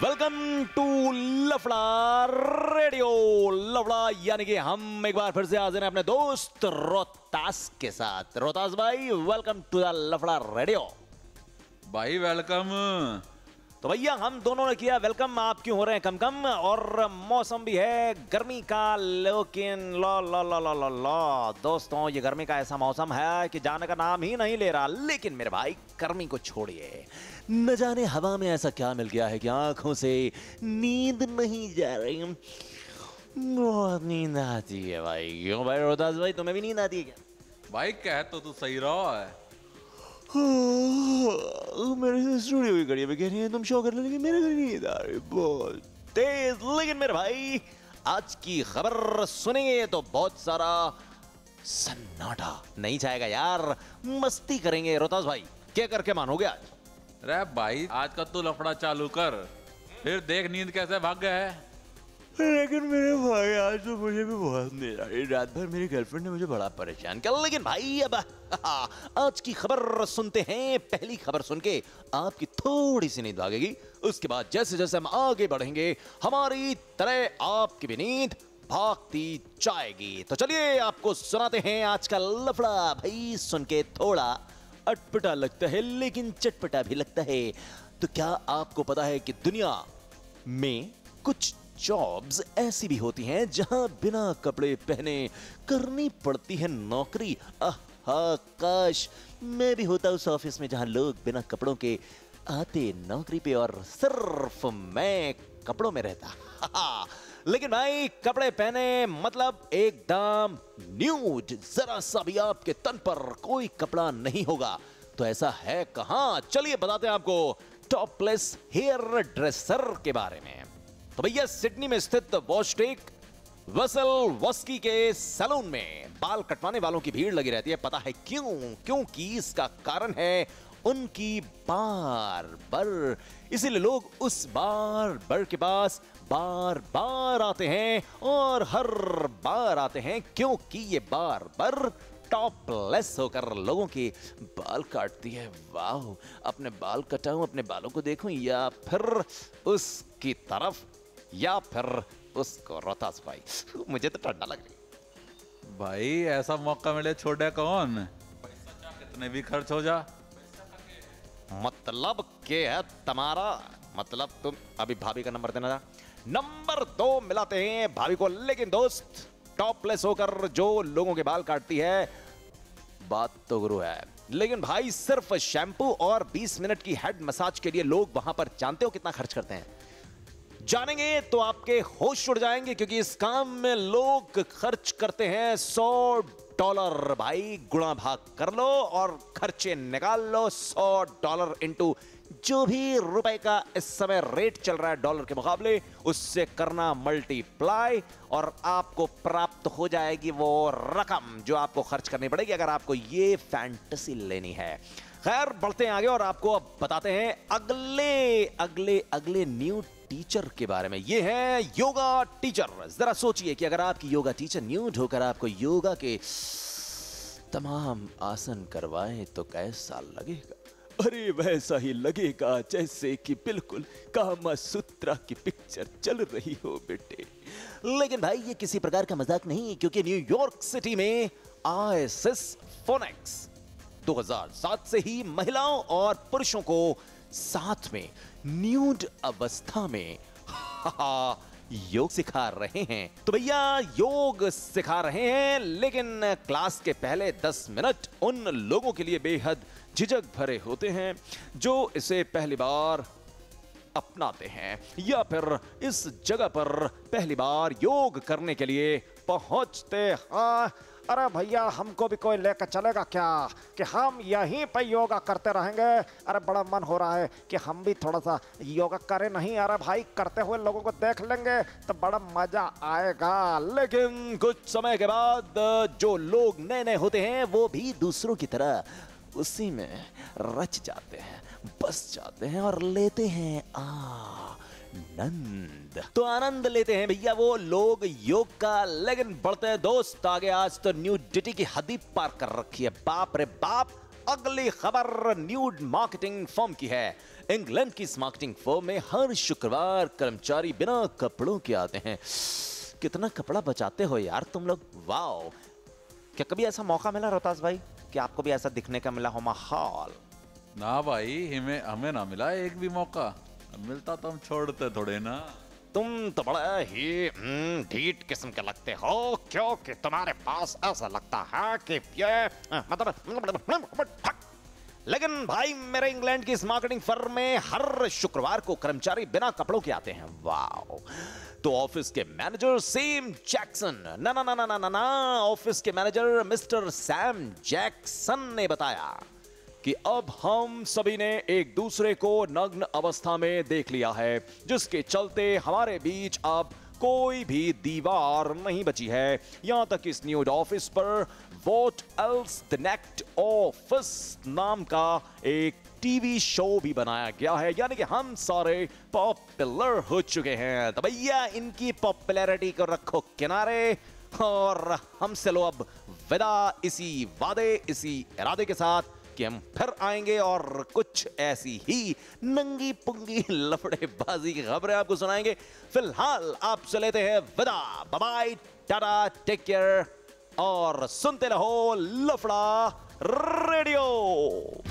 Welcome to लफड़ा radio. लफड़ा यानी कि हम एक बार फिर से हाजिर हैं अपने दोस्त रोहतास के साथ। रोहतास भाई, welcome to the Lafda radio. भाई वेलकम। तो भैया हम दोनों ने किया वेलकम, आप क्यों हो रहे हैं कम कम? और मौसम भी है गर्मी का, लेकिन ला ला ला ला ला ला दोस्तों, ये गर्मी का ऐसा मौसम है कि जाने का नाम ही नहीं ले रहा। लेकिन मेरे भाई गर्मी को छोड़िए, न जाने हवा में ऐसा क्या मिल गया है कि आंखों से नींद नहीं जा रही। बहुत नींद आती है भाई। क्यों भाई रोहतास भाई, तुम्हें भी नींद आती है क्या? भाई कह तो तू सही रहा है। मेरे स्टूडियो की घड़ी में कह रही है तुम शो कर लेकिन मेरे घर नींद आ रही बहुत तेज। लेकिन मेरे भाई आज की खबर सुनेंगे तो बहुत सारा सन्नाटा नहीं जाएगा यार, मस्ती करेंगे। रोहतास भाई क्या करके मानोगे आज? रे भाई आज का तू लफड़ा चालू कर, फिर देख नींद कैसे भाग गया है। लेकिन मेरे भाई आज तो मुझे भी बहुत नींद आ रही। रात भर मेरी गर्लफ्रेंड ने मुझे बड़ा परेशान किया। लेकिन भाई अब आज की खबर सुनते हैं। पहली खबर सुन के आपकी थोड़ी सी नींद भागेगी, उसके बाद जैसे जैसे हम आगे बढ़ेंगे हमारी तरह आपकी भी नींद भागती जाएगी। तो चलिए आपको सुनाते हैं आज का लफड़ा। भाई सुन के थोड़ा अटपटा लगता है लेकिन चटपटा भी लगता है। तो क्या आपको पता है कि दुनिया में कुछ जॉब्स ऐसी भी होती हैं जहां बिना कपड़े पहने करनी पड़ती है नौकरी? काश मैं भी होता उस ऑफिस में जहां लोग बिना कपड़ों के आते नौकरी पे और सिर्फ मैं कपड़ों में रहता। लेकिन भाई कपड़े पहने मतलब एकदम न्यूड, जरा सा भी आपके तन पर कोई कपड़ा नहीं होगा। तो ऐसा है कहां? चलिए बताते हैं आपको टॉपलेस हेयर ड्रेसर के बारे में। तो भैया सिडनी में स्थित वॉशटेक वसल वस्की के सैलून में बाल कटवाने वालों की भीड़ लगी रहती है। पता है क्यों? क्योंकि इसका कारण है उनकी बार्बर। इसीलिए लोग उस बार्बर के पास बार बार आते हैं और हर बार आते हैं क्योंकि ये बार्बर टॉपलेस होकर लोगों के बाल काटती है। वाह, अपने बाल कटाऊं, अपने बालों को देखूं या फिर उसकी तरफ या फिर उसको? रोहतास भाई मुझे तो ठंडा लग रही। भाई ऐसा मौका मिले छोड़े कौन? पैसा चाहे कितने भी खर्च हो जा। मतलब के है तुम्हारा? मतलब तुम अभी भाभी का नंबर देना था। नंबर 2 मिलाते हैं भाभी को। लेकिन दोस्त टॉपलेस होकर जो लोगों के बाल काटती है, बात तो गुरु है, लेकिन भाई सिर्फ शैम्पू और 20 मिनट की हेड मसाज के लिए लोग वहां पर जानते हो कितना खर्च करते हैं? जानेंगे तो आपके होश उड़ जाएंगे क्योंकि इस काम में लोग खर्च करते हैं $100। भाई गुणा भाग कर लो और खर्चे निकाल लो। $100 इंटू जो भी रुपए का इस समय रेट चल रहा है डॉलर के मुकाबले, उससे करना मल्टीप्लाई और आपको प्राप्त हो जाएगी वो रकम जो आपको खर्च करनी पड़ेगी अगर आपको ये फैंटेसी लेनी है। खैर बढ़ते हैं आगे और आपको अब बताते हैं अगले न्यू टीचर के बारे में। ये है योगा टीचर। जरा सोचिए कि अगर आपकी योगा टीचर न्यूड होकर आपको योगा के तमाम आसन करवाएं तो कैसा लगेगा? अरे वैसा ही लगेगा जैसे कि बिल्कुल कामा सूत्रा की पिक्चर चल रही हो बेटे। लेकिन भाई ये किसी प्रकार का मजाक नहीं, क्योंकि न्यूयॉर्क सिटी में ISS फोनेक्स 2007 से ही महिलाओं और पुरुषों को साथ में न्यूड अवस्था में योग सिखा रहे हैं। तो भैया योग सिखा रहे हैं, लेकिन क्लास के पहले 10 मिनट उन लोगों के लिए बेहद झिझक भरे होते हैं जो इसे पहली बार अपनाते हैं या फिर इस जगह पर पहली बार योग करने के लिए पहुंचते हैं। अरे भैया हमको भी कोई लेकर चलेगा क्या कि हम यहीं पे योगा करते रहेंगे? अरे बड़ा मन हो रहा है कि हम भी थोड़ा सा योगा करें। नहीं अरे भाई, करते हुए लोगों को देख लेंगे तो बड़ा मजा आएगा। लेकिन कुछ समय के बाद जो लोग नए नए होते हैं वो भी दूसरों की तरह उसी में रच जाते हैं, बस जाते हैं और लेते हैं आनंद। तो आनंद लेते हैं भैया वो लोग योग का। लेकिन बढ़ते हैं दोस्त आगे। आज तो न्यूडिटी की हद ही पार कर रखी है। बाप रे बाप, अगली खबर न्यूड मार्केटिंग फर्म की है। इंग्लैंड की इस मार्केटिंग फर्म में हर शुक्रवार कर्मचारी बिना कपड़ों के आते हैं। कितना कपड़ा बचाते हो यार तुम लोग, वाओ। क्या कभी ऐसा मौका मिला रोहतास भाई कि आपको भी ऐसा दिखने का मिला हो माहौल? ना भाई, हमें हमें ना मिला एक भी मौका। मिलता तो हम छोड़ते थोड़े ना। तुम तो बड़ा ही ढीठ किस्म के लगते हो, क्योंकि तुम्हारे पास ऐसा लगता है कि ये लेकिन भाई मेरे इंग्लैंड की इस मार्केटिंग फर्म में हर शुक्रवार को कर्मचारी बिना कपड़ों के आते हैं। वाओ। तो ऑफिस के मैनेजर सैम जैक्सन, ना ना ना ना ना ना ना ऑफिस के मैनेजर मिस्टर सैम जैक्सन ने बताया कि अब हम सभी ने एक दूसरे को नग्न अवस्था में देख लिया है, जिसके चलते हमारे बीच अब कोई भी दीवार नहीं बची है। यहां तक इस न्यूड ऑफिस पर what else the next office नाम का एक टीवी शो भी बनाया गया है, यानी कि हम सारे पॉपुलर हो चुके हैं। तो भैया इनकी पॉपुलैरिटी को रखो किनारे और हमसे लो अब विदा, इसी वादे इसी इरादे के साथ कि हम फिर आएंगे और कुछ ऐसी ही नंगी पुंगी लफड़ेबाजी की खबरें आपको सुनाएंगे। फिलहाल आपसे लेते हैं विदा, bye bye, tata, take care और सुनते रहो लफड़ा रेडियो।